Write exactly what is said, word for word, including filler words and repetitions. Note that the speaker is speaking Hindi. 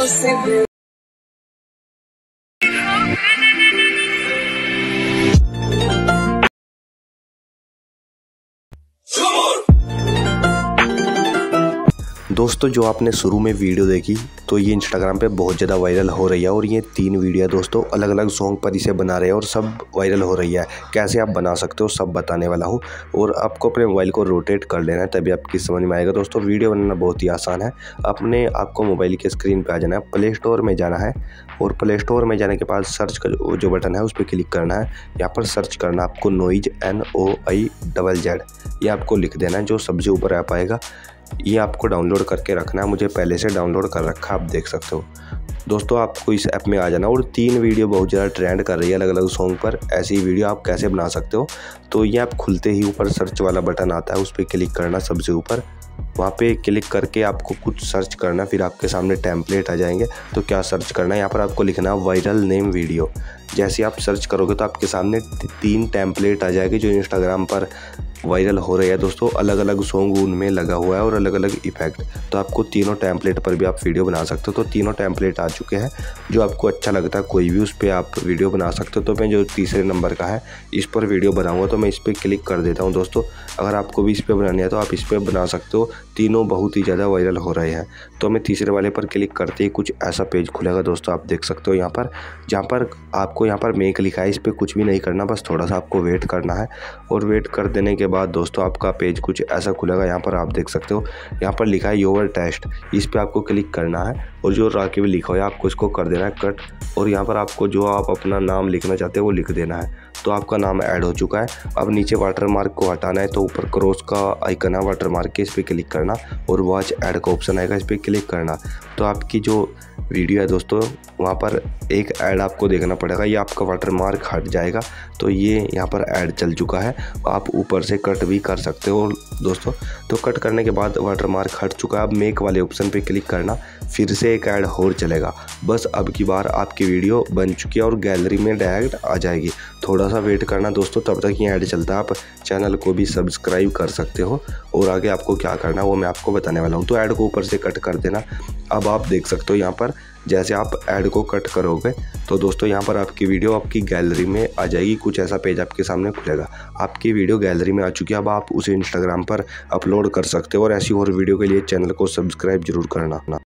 से दोस्तों जो आपने शुरू में वीडियो देखी तो ये इंस्टाग्राम पे बहुत ज़्यादा वायरल हो रही है और ये तीन वीडियो है दोस्तों, अलग अलग सॉन्ग पर इसे बना रहे हैं और सब वायरल हो रही है। कैसे आप बना सकते हो सब बताने वाला हूँ और आपको अपने मोबाइल को रोटेट कर लेना है तभी आपकी समझ में आएगा। दोस्तों वीडियो बनाना बहुत ही आसान है। अपने आपको मोबाइल के स्क्रीन पर आ जाना है, प्ले स्टोर में जाना है और प्ले स्टोर में जाने के बाद सर्च का जो बटन है उस पर क्लिक करना है। यहाँ पर सर्च करना आपको noise N O I double Z, ये आपको लिख देना है। जो सबसे ऊपर ऐप आएगा ये आपको डाउनलोड करके रखना है। मुझे पहले से डाउनलोड कर रखा आप देख सकते हो। दोस्तों आपको इस ऐप में आ जाना और तीन वीडियो बहुत ज़्यादा ट्रेंड कर रही है अलग अलग सॉन्ग पर। ऐसी वीडियो आप कैसे बना सकते हो, तो ये आप खुलते ही ऊपर सर्च वाला बटन आता है उस पर क्लिक करना सबसे ऊपर। वहाँ पे क्लिक करके आपको कुछ सर्च करना, फिर आपके सामने टेम्पलेट आ जाएंगे। तो क्या सर्च करना है, यहाँ पर आपको लिखना है वायरल नेम वीडियो। जैसे आप सर्च करोगे तो आपके सामने तीन टेम्पलेट आ जाएंगे जो इंस्टाग्राम पर वायरल हो रही है दोस्तों। अलग अलग सॉन्ग उनमें लगा हुआ है और अलग अलग इफेक्ट, तो आपको तीनों टेम्पलेट पर भी आप वीडियो बना सकते हो। तो तीनों टेम्पलेट आ चुके हैं, जो आपको अच्छा लगता है कोई भी उस पर आप वीडियो बना सकते हो। तो मैं जो तीसरे नंबर का है इस पर वीडियो बनाऊंगा, तो मैं इस पर क्लिक कर देता हूं। दोस्तों अगर आपको भी इस पर बनानी है तो आप इस पर बना सकते हो, तीनों बहुत ही ज़्यादा वायरल हो रहे हैं। तो मैं तीसरे वाले पर क्लिक करते ही कुछ ऐसा पेज खुलेगा दोस्तों, आप देख सकते हो यहाँ पर, जहाँ पर आपको यहाँ पर मेक लिखा है। इस पर कुछ भी नहीं करना, बस थोड़ा सा आपको वेट करना है और वेट कर देने के बाद दोस्तों आपका पेज कुछ ऐसा खुलेगा। यहाँ पर आप देख सकते हो, यहाँ पर लिखा है योर टेस्ट, इस पे आपको क्लिक करना है और जो राकिब लिखा है आपको इसको कर देना है कट। और यहाँ पर आपको जो आप अपना नाम लिखना चाहते हो वो लिख देना है। तो आपका नाम ऐड हो चुका है। अब नीचे वाटर मार्क को हटाना है, तो ऊपर क्रॉस का आइकन है वाटर मार्क के, इस पर क्लिक करना और वॉच ऐड का ऑप्शन आएगा, इस पर क्लिक करना। तो आपकी जो वीडियो है दोस्तों वहाँ पर एक ऐड आपको देखना पड़ेगा, ये आपका वाटर मार्क हट जाएगा। तो ये यहाँ पर ऐड चल चुका है, आप ऊपर से कट भी कर सकते हो दोस्तों। तो कट करने के बाद वाटर मार्क हट चुका है। अब मेक वाले ऑप्शन पे क्लिक करना, फिर से एक ऐड और चलेगा। बस अब की बार आपकी वीडियो बन चुकी है और गैलरी में डायरेक्ट आ जाएगी। थोड़ा सा वेट करना दोस्तों, तब तक ये ऐड चलता है। आप चैनल को भी सब्सक्राइब कर सकते हो और आगे आपको क्या करना है वो मैं आपको बताने वाला हूँ। तो ऐड को ऊपर से कट कर देना। अब आप देख सकते हो यहाँ पर जैसे आप ऐड को कट करोगे तो दोस्तों यहाँ पर आपकी वीडियो आपकी गैलरी में आ जाएगी। कुछ ऐसा पेज आपके सामने खुलेगा, आपकी वीडियो गैलरी में आ चुकी है। अब आप उसे इंस्टाग्राम पर अपलोड कर सकते हो और ऐसी और वीडियो के लिए चैनल को सब्सक्राइब जरूर करना।